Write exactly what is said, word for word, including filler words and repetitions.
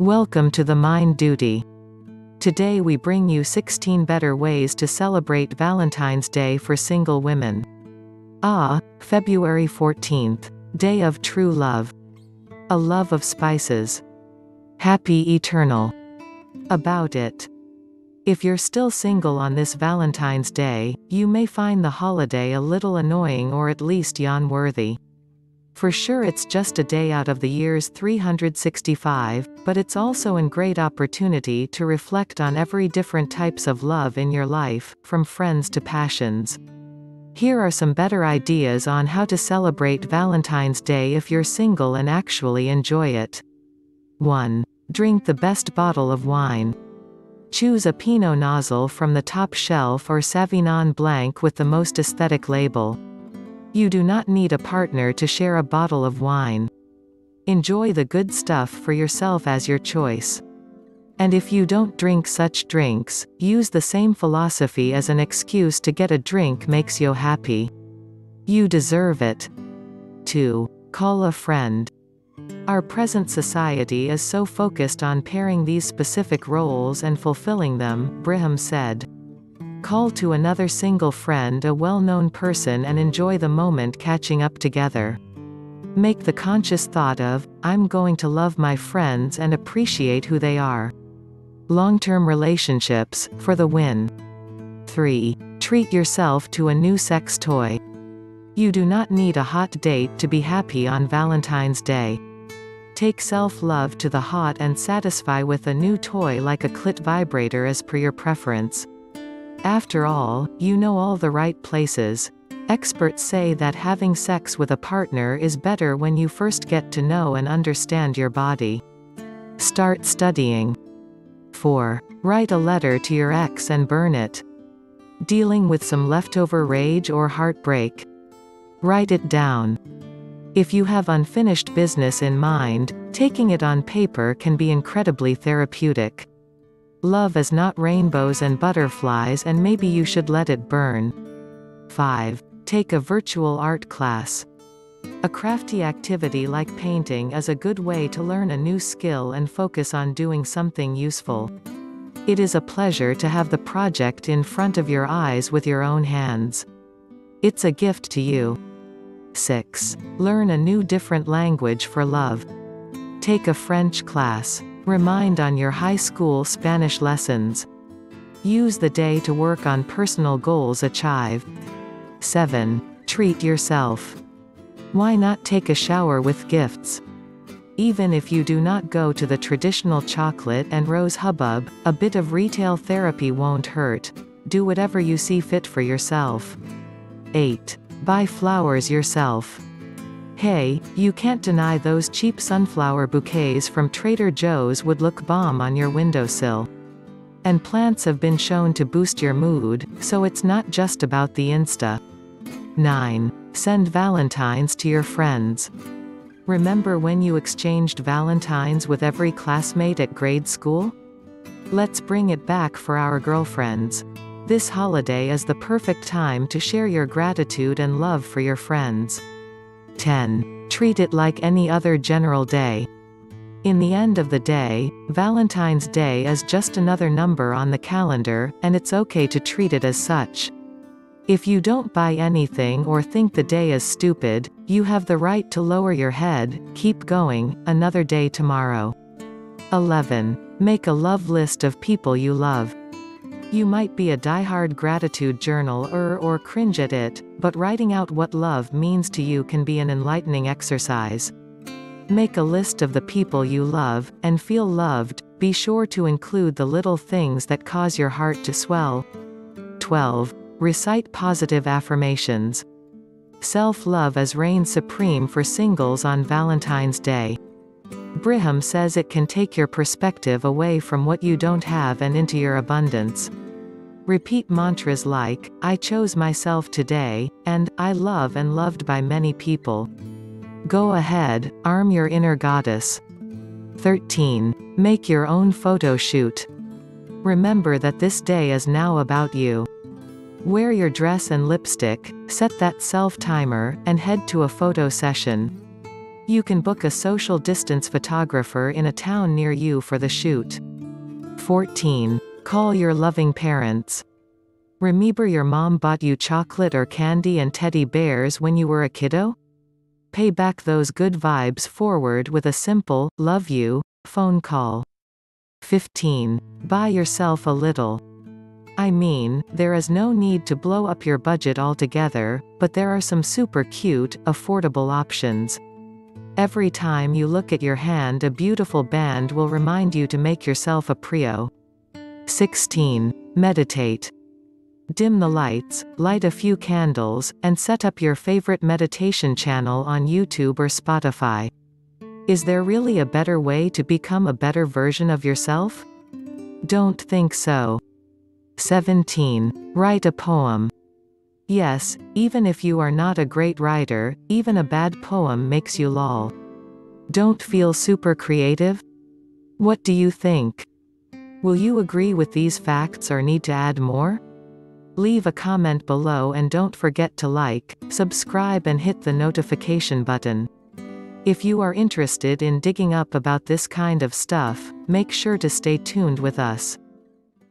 Welcome to the Mind Duty. Today we bring you sixteen better ways to celebrate Valentine's Day for single women. Ah, February fourteenth. Day of True Love. A love of spices. Happy Eternal. About it. If you're still single on this Valentine's Day, you may find the holiday a little annoying or at least yawn-worthy. For sure it's just a day out of the year's three hundred sixty-five, but it's also a great opportunity to reflect on every different types of love in your life, from friends to passions. Here are some better ideas on how to celebrate Valentine's Day if you're single and actually enjoy it. one. Drink the best bottle of wine. Choose a Pinot Noir from the top shelf or Sauvignon Blanc with the most aesthetic label. You do not need a partner to share a bottle of wine. Enjoy the good stuff for yourself as your choice. And if you don't drink such drinks, use the same philosophy as an excuse to get a drink makes you happy. You deserve it. two. Call a friend. Our present society is so focused on pairing these specific roles and fulfilling them, Brigham said. Call to another single friend, a well-known person, and enjoy the moment catching up together. Make the conscious thought of, I'm going to love my friends and appreciate who they are. Long-term relationships, for the win. three. Treat yourself to a new sex toy. You do not need a hot date to be happy on Valentine's Day. Take self-love to the hot and satisfy with a new toy like a clit vibrator as per your preference. After all, you know all the right places. Experts say that having sex with a partner is better when you first get to know and understand your body. Start studying. four. Write a letter to your ex and burn it. Dealing with some leftover rage or heartbreak? Write it down. If you have unfinished business in mind, taking it on paper can be incredibly therapeutic. Love is not rainbows and butterflies, and maybe you should let it burn. five. Take a virtual art class. A crafty activity like painting is a good way to learn a new skill and focus on doing something useful. It is a pleasure to have the project in front of your eyes with your own hands. It's a gift to you. six. Learn a new different language for love. Take a French class. Remind on your high school Spanish lessons. Use the day to work on personal goals achieve. seven. Treat yourself. Why not take a shower with gifts? Even if you do not go to the traditional chocolate and rose hubbub, a bit of retail therapy won't hurt. Do whatever you see fit for yourself. eight. Buy flowers yourself. Hey, you can't deny those cheap sunflower bouquets from Trader Joe's would look bomb on your windowsill. And plants have been shown to boost your mood, so it's not just about the Insta. nine. Send Valentines to your friends. Remember when you exchanged Valentines with every classmate at grade school? Let's bring it back for our girlfriends. This holiday is the perfect time to share your gratitude and love for your friends. ten. Treat it like any other general day. In the end of the day, Valentine's Day is just another number on the calendar, and it's okay to treat it as such. If you don't buy anything or think the day is stupid, you have the right to lower your head, keep going, another day tomorrow. eleven. Make a love list of people you love. You might be a diehard gratitude journaler or cringe at it, but writing out what love means to you can be an enlightening exercise. Make a list of the people you love, and feel loved. Be sure to include the little things that cause your heart to swell. twelve. Recite positive affirmations. Self-love is reign supreme for singles on Valentine's Day. Brigham says it can take your perspective away from what you don't have and into your abundance. Repeat mantras like, I chose myself today, and, I love and loved by many people. Go ahead, arm your inner goddess. thirteen. Make your own photo shoot. Remember that this day is now about you. Wear your dress and lipstick, set that self-timer, and head to a photo session. You can book a social distance photographer in a town near you for the shoot. fourteen. Call your loving parents. Remember your mom bought you chocolate or candy and teddy bears when you were a kiddo? Pay back those good vibes forward with a simple, love you, phone call. fifteen. Buy yourself a little. I mean, there is no need to blow up your budget altogether, but there are some super cute, affordable options. Every time you look at your hand, a beautiful band will remind you to make yourself a prio. sixteen. Meditate. Dim the lights, light a few candles, and set up your favorite meditation channel on YouTube or Spotify. Is there really a better way to become a better version of yourself? Don't think so. seventeen. Write a poem. Yes, even if you are not a great writer, even a bad poem makes you lol. Don't feel super creative? What do you think? Will you agree with these facts or need to add more? Leave a comment below and don't forget to like, subscribe and hit the notification button. If you are interested in digging up about this kind of stuff, make sure to stay tuned with us.